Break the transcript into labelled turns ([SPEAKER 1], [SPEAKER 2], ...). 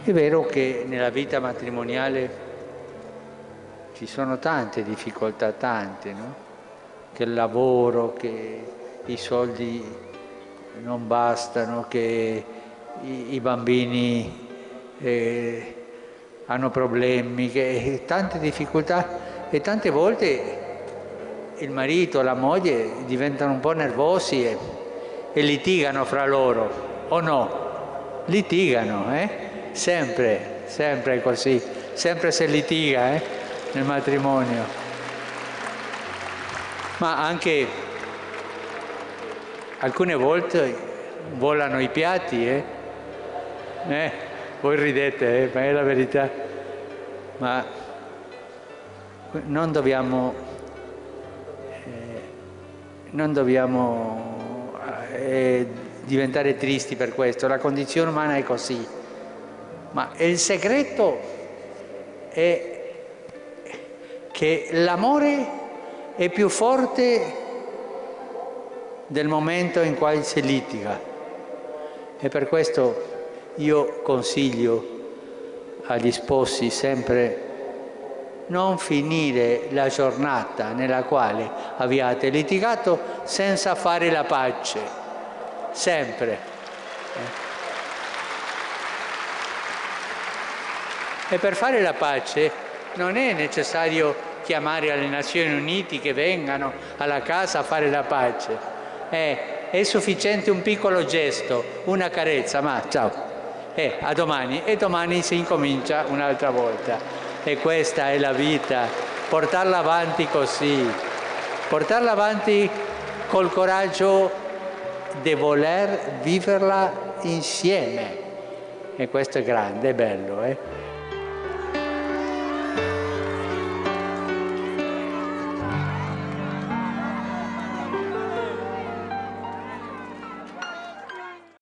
[SPEAKER 1] È vero che nella vita matrimoniale ci sono tante difficoltà, tante, no? Che il lavoro, che i soldi non bastano, che i bambini hanno problemi, che tante difficoltà, e tante volte il marito, la moglie diventano un po' nervosi e litigano fra loro, o no? Litigano, Sempre, sempre è così, sempre si litiga, nel matrimonio. Ma anche alcune volte volano i piatti, Voi ridete, ma è la verità. Ma non dobbiamo diventare tristi per questo, la condizione umana è così. Ma il segreto è che l'amore è più forte del momento in cui si litiga. E per questo io consiglio agli sposi sempre non finire la giornata nella quale abbiate litigato senza fare la pace, sempre. E per fare la pace non è necessario chiamare alle Nazioni Unite che vengano alla casa a fare la pace. È sufficiente un piccolo gesto, una carezza, ma ciao, a domani, e domani si incomincia un'altra volta. E questa è la vita, portarla avanti così, portarla avanti col coraggio di voler viverla insieme. E questo è grande, è bello,